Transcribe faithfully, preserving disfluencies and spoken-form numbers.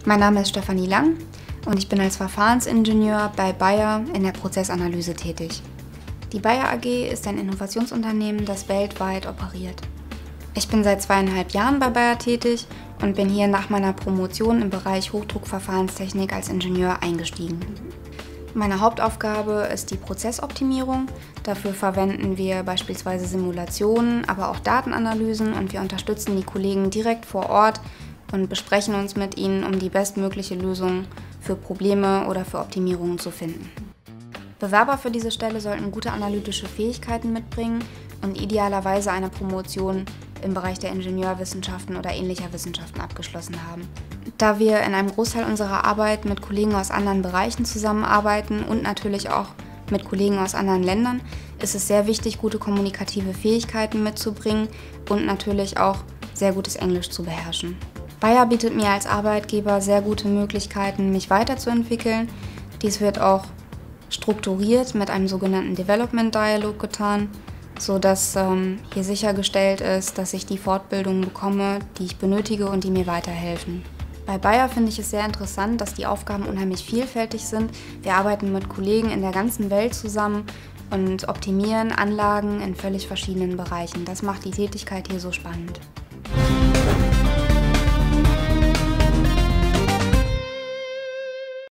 Mein Name ist Stefanie Lang und ich bin als Verfahrensingenieur bei Bayer in der Prozessanalyse tätig. Die Bayer A G ist ein Innovationsunternehmen, das weltweit operiert. Ich bin seit zweieinhalb Jahren bei Bayer tätig und bin hier nach meiner Promotion im Bereich Hochdruckverfahrenstechnik als Ingenieur eingestiegen. Meine Hauptaufgabe ist die Prozessoptimierung. Dafür verwenden wir beispielsweise Simulationen, aber auch Datenanalysen und wir unterstützen die Kollegen direkt vor Ort und besprechen uns mit ihnen, um die bestmögliche Lösung für Probleme oder für Optimierungen zu finden. Bewerber für diese Stelle sollten gute analytische Fähigkeiten mitbringen und idealerweise eine Promotion im Bereich der Ingenieurwissenschaften oder ähnlicher Wissenschaften abgeschlossen haben. Da wir in einem Großteil unserer Arbeit mit Kollegen aus anderen Bereichen zusammenarbeiten und natürlich auch mit Kollegen aus anderen Ländern, ist es sehr wichtig, gute kommunikative Fähigkeiten mitzubringen und natürlich auch sehr gutes Englisch zu beherrschen. Bayer bietet mir als Arbeitgeber sehr gute Möglichkeiten, mich weiterzuentwickeln. Dies wird auch strukturiert mit einem sogenannten Development Dialog getan, sodass ähm, hier sichergestellt ist, dass ich die Fortbildungen bekomme, die ich benötige und die mir weiterhelfen. Bei Bayer finde ich es sehr interessant, dass die Aufgaben unheimlich vielfältig sind. Wir arbeiten mit Kollegen in der ganzen Welt zusammen und optimieren Anlagen in völlig verschiedenen Bereichen. Das macht die Tätigkeit hier so spannend.